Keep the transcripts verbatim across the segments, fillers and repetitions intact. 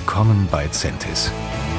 Willkommen bei Centis.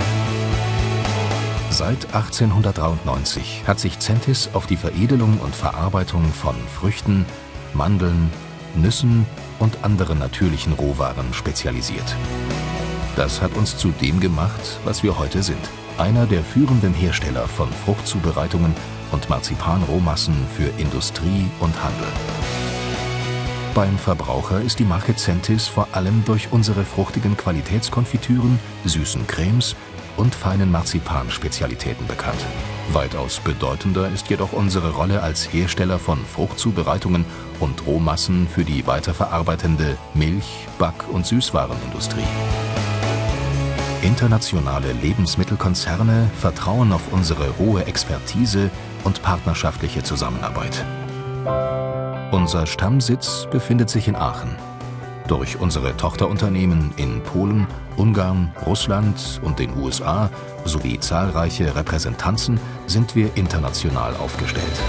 Seit achtzehnhundertdreiundneunzig hat sich Centis auf die Veredelung und Verarbeitung von Früchten, Mandeln, Nüssen und anderen natürlichen Rohwaren spezialisiert. Das hat uns zu dem gemacht, was wir heute sind. Einer der führenden Hersteller von Fruchtzubereitungen und Marzipanrohmassen für Industrie und Handel. Beim Verbraucher ist die Marke Centis vor allem durch unsere fruchtigen Qualitätskonfitüren, süßen Cremes und feinen Marzipanspezialitäten bekannt. Weitaus bedeutender ist jedoch unsere Rolle als Hersteller von Fruchtzubereitungen und Rohmassen für die weiterverarbeitende Milch-, Back- und Süßwarenindustrie. Internationale Lebensmittelkonzerne vertrauen auf unsere hohe Expertise und partnerschaftliche Zusammenarbeit. Unser Stammsitz befindet sich in Aachen. Durch unsere Tochterunternehmen in Polen, Ungarn, Russland und den U S A sowie zahlreiche Repräsentanzen sind wir international aufgestellt.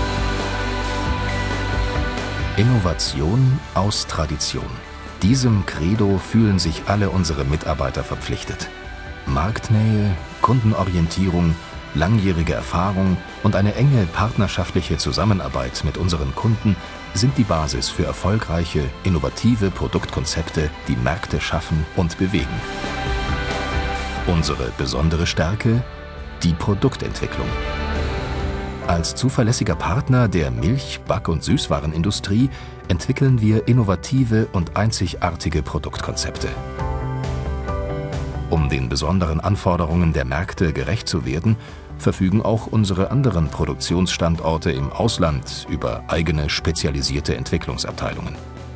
Innovation aus Tradition. Diesem Credo fühlen sich alle unsere Mitarbeiter verpflichtet. Marktnähe, Kundenorientierung, langjährige Erfahrung und eine enge partnerschaftliche Zusammenarbeit mit unseren Kunden sind die Basis für erfolgreiche, innovative Produktkonzepte, die Märkte schaffen und bewegen. Unsere besondere Stärke? Die Produktentwicklung. Als zuverlässiger Partner der Milch-, Back- und Süßwarenindustrie entwickeln wir innovative und einzigartige Produktkonzepte. Um den besonderen Anforderungen der Märkte gerecht zu werden, verfügen auch unsere anderen Produktionsstandorte im Ausland über eigene spezialisierte Entwicklungsabteilungen.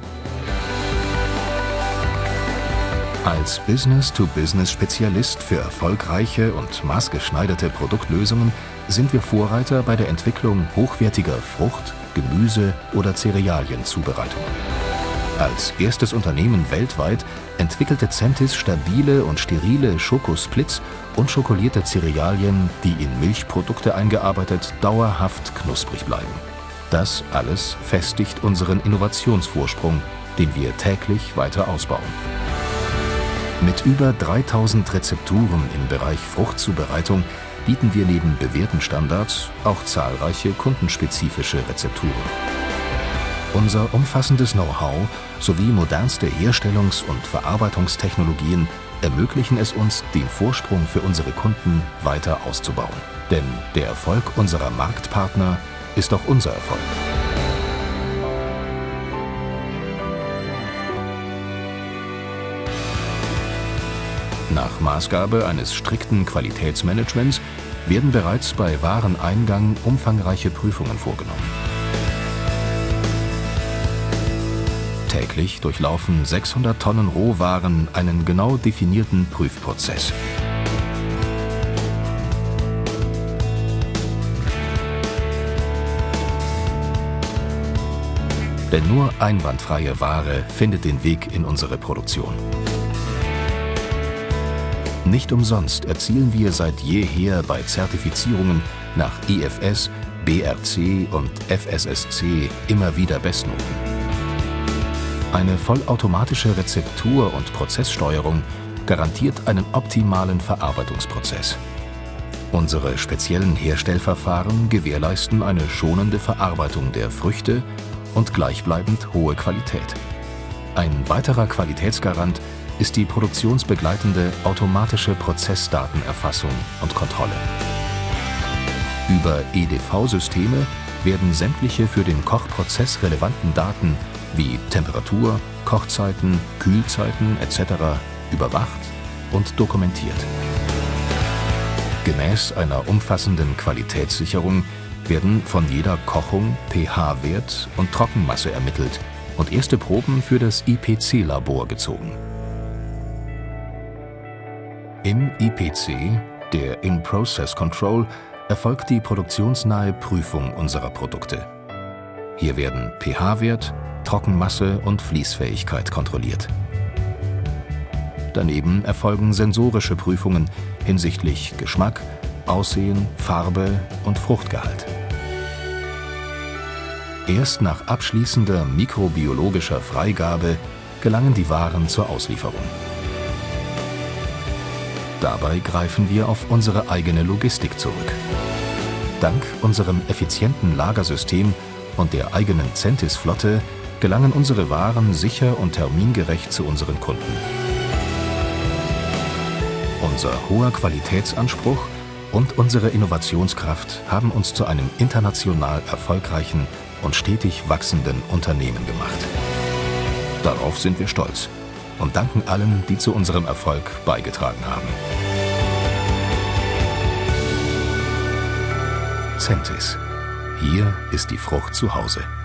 Als Business-to-Business-Spezialist für erfolgreiche und maßgeschneiderte Produktlösungen sind wir Vorreiter bei der Entwicklung hochwertiger Frucht-, Gemüse- oder Cerealienzubereitungen. Als erstes Unternehmen weltweit entwickelte Centis stabile und sterile Schokosplits und schokolierte Cerealien, die in Milchprodukte eingearbeitet dauerhaft knusprig bleiben. Das alles festigt unseren Innovationsvorsprung, den wir täglich weiter ausbauen. Mit über dreitausend Rezepturen im Bereich Fruchtzubereitung bieten wir neben bewährten Standards auch zahlreiche kundenspezifische Rezepturen. Unser umfassendes Know-how sowie modernste Herstellungs- und Verarbeitungstechnologien ermöglichen es uns, den Vorsprung für unsere Kunden weiter auszubauen. Denn der Erfolg unserer Marktpartner ist auch unser Erfolg. Nach Maßgabe eines strikten Qualitätsmanagements werden bereits bei Wareneingang umfangreiche Prüfungen vorgenommen. Täglich durchlaufen sechshundert Tonnen Rohwaren einen genau definierten Prüfprozess. Denn nur einwandfreie Ware findet den Weg in unsere Produktion. Nicht umsonst erzielen wir seit jeher bei Zertifizierungen nach I F S, B R C und F S S C immer wieder Bestnoten. Eine vollautomatische Rezeptur- und Prozesssteuerung garantiert einen optimalen Verarbeitungsprozess. Unsere speziellen Herstellverfahren gewährleisten eine schonende Verarbeitung der Früchte und gleichbleibend hohe Qualität. Ein weiterer Qualitätsgarant ist die produktionsbegleitende automatische Prozessdatenerfassung und Kontrolle. Über E D V-Systeme werden sämtliche für den Kochprozess relevanten Daten wie Temperatur, Kochzeiten, Kühlzeiten et cetera überwacht und dokumentiert. Gemäß einer umfassenden Qualitätssicherung werden von jeder Kochung pH-Wert und Trockenmasse ermittelt und erste Proben für das I P C-Labor gezogen. Im I P C, der In-Process Control, erfolgt die produktionsnahe Prüfung unserer Produkte. Hier werden pH-Wert, Trockenmasse und Fließfähigkeit kontrolliert. Daneben erfolgen sensorische Prüfungen hinsichtlich Geschmack, Aussehen, Farbe und Fruchtgehalt. Erst nach abschließender mikrobiologischer Freigabe gelangen die Waren zur Auslieferung. Dabei greifen wir auf unsere eigene Logistik zurück. Dank unserem effizienten Lagersystem und der eigenen Centis-Flotte gelangen unsere Waren sicher und termingerecht zu unseren Kunden. Unser hoher Qualitätsanspruch und unsere Innovationskraft haben uns zu einem international erfolgreichen und stetig wachsenden Unternehmen gemacht. Darauf sind wir stolz und danken allen, die zu unserem Erfolg beigetragen haben. Centis. Hier ist die Frucht zu Hause.